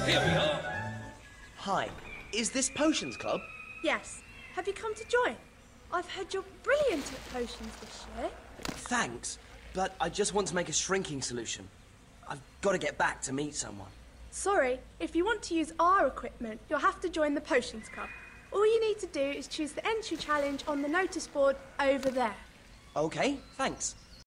Here we are. Hi, is this Potions Club? Yes. Have you come to join? I've heard you're brilliant at potions this year. Thanks, but I just want to make a shrinking solution. I've got to get back to meet someone. Sorry, if you want to use our equipment, you'll have to join the Potions Club. All you need to do is choose the entry challenge on the notice board over there. Okay, thanks.